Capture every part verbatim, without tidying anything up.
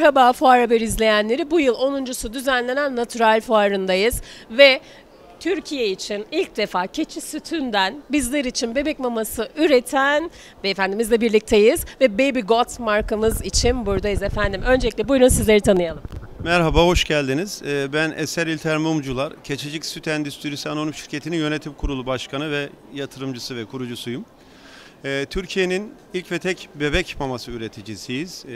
Merhaba Fuar Haber izleyenleri. Bu yıl onuncusu düzenlenen Natural Fuarı'ndayız ve Türkiye için ilk defa keçi sütünden bizler için bebek maması üreten beyefendimizle birlikteyiz ve Baby Got markamız için buradayız efendim. Öncelikle buyurun sizleri tanıyalım. Merhaba, hoş geldiniz. Ben Eser İlter Mumcular, Keçicik Süt Endüstrisi Anonim Şirketi'nin yönetim kurulu başkanı ve yatırımcısı ve kurucusuyum. Türkiye'nin ilk ve tek bebek maması üreticisiyiz.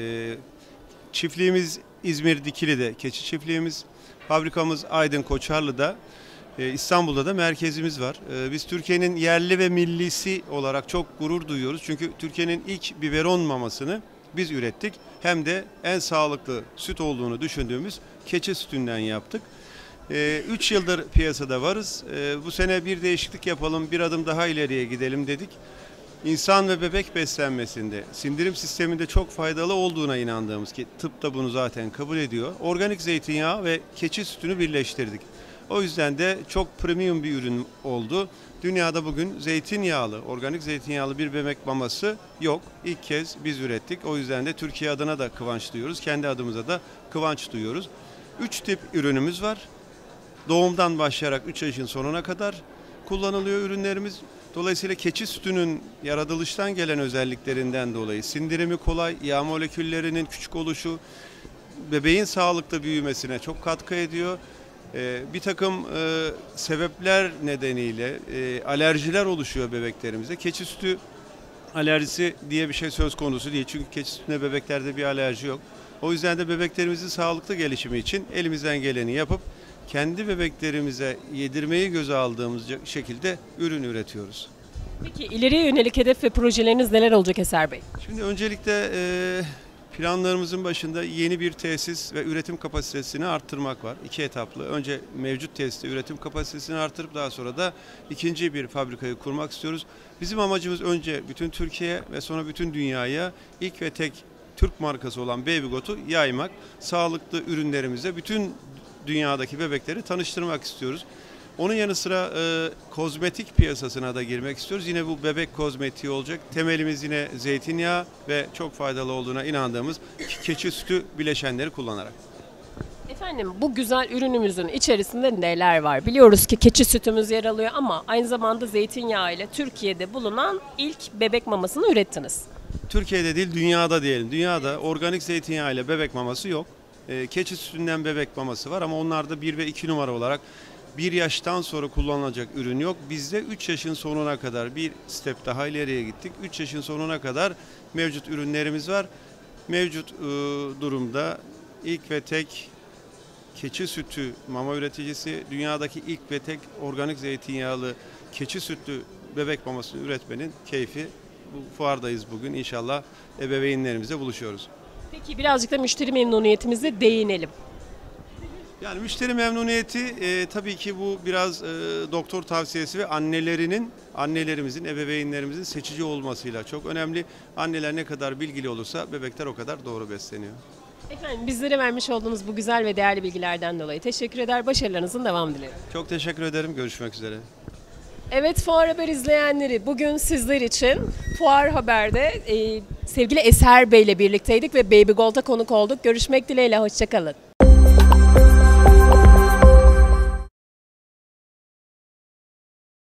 Çiftliğimiz İzmir Dikili'de keçi çiftliğimiz, fabrikamız Aydın Koçarlı'da, İstanbul'da da merkezimiz var. Biz Türkiye'nin yerli ve millisi olarak çok gurur duyuyoruz. Çünkü Türkiye'nin ilk biberon mamasını biz ürettik. Hem de en sağlıklı süt olduğunu düşündüğümüz keçi sütünden yaptık. üç yıldır piyasada varız. Bu sene bir değişiklik yapalım, bir adım daha ileriye gidelim dedik. İnsan ve bebek beslenmesinde, sindirim sisteminde çok faydalı olduğuna inandığımız, ki tıp da bunu zaten kabul ediyor, organik zeytinyağı ve keçi sütünü birleştirdik. O yüzden de çok premium bir ürün oldu. Dünyada bugün zeytinyağlı, organik zeytinyağlı bir bebek maması yok. İlk kez biz ürettik. O yüzden de Türkiye adına da kıvanç duyuyoruz. Kendi adımıza da kıvanç duyuyoruz. Üç tip ürünümüz var. Doğumdan başlayarak üç yaşın sonuna kadar kullanılıyor ürünlerimiz. Dolayısıyla keçi sütünün yaratılıştan gelen özelliklerinden dolayı sindirimi kolay, yağ moleküllerinin küçük oluşu bebeğin sağlıklı büyümesine çok katkı ediyor. Ee, bir takım e, sebepler nedeniyle e, alerjiler oluşuyor bebeklerimizde. Keçi sütü alerjisi diye bir şey söz konusu değil. Çünkü keçi sütüne bebeklerde bir alerji yok. O yüzden de bebeklerimizin sağlıklı gelişimi için elimizden geleni yapıp kendi bebeklerimize yedirmeyi göze aldığımız şekilde ürün üretiyoruz. Peki ileriye yönelik hedef ve projeleriniz neler olacak Eser Bey? Şimdi öncelikle e, planlarımızın başında yeni bir tesis ve üretim kapasitesini arttırmak var. İki etaplı. Önce mevcut tesiste üretim kapasitesini arttırıp daha sonra da ikinci bir fabrikayı kurmak istiyoruz. Bizim amacımız önce bütün Türkiye ve sonra bütün dünyaya ilk ve tek Türk markası olan Baby Got'u yaymak, sağlıklı ürünlerimize bütün dünyadaki bebekleri tanıştırmak istiyoruz. Onun yanı sıra e, kozmetik piyasasına da girmek istiyoruz. Yine bu bebek kozmetiği olacak. Temelimiz yine zeytinyağı ve çok faydalı olduğuna inandığımız keçi sütü bileşenleri kullanarak. Efendim bu güzel ürünümüzün içerisinde neler var? Biliyoruz ki keçi sütümüz yer alıyor ama aynı zamanda zeytinyağı ile Türkiye'de bulunan ilk bebek mamasını ürettiniz. Türkiye'de değil, dünyada diyelim. Dünyada organik zeytinyağı ile bebek maması yok. E, keçi sütünden bebek maması var ama onlarda bir ve iki numara olarak bir yaştan sonra kullanılacak ürün yok. Bizde üç yaşın sonuna kadar bir step daha ileriye gittik. üç yaşın sonuna kadar mevcut ürünlerimiz var. Mevcut e, durumda ilk ve tek keçi sütü mama üreticisi, dünyadaki ilk ve tek organik zeytinyağlı keçi sütlü bebek mamasını üretmenin keyfi. Bu fuardayız bugün. İnşallah ebeveynlerimizle buluşuyoruz. Peki birazcık da müşteri memnuniyetimize değinelim. Yani müşteri memnuniyeti e, tabii ki bu biraz e, doktor tavsiyesi ve annelerinin, annelerimizin, ebeveynlerimizin seçici olmasıyla çok önemli. Anneler ne kadar bilgili olursa bebekler o kadar doğru besleniyor. Efendim bizlere vermiş olduğunuz bu güzel ve değerli bilgilerden dolayı teşekkür eder, başarılarınızın devamını dilerim. Çok teşekkür ederim, görüşmek üzere. Evet Fuar Haber izleyenleri, bugün sizler için Fuar Haber'de e, sevgili Eser Bey ile birlikteydik ve Baby Gold'a konuk olduk. Görüşmek dileğiyle, hoşçakalın.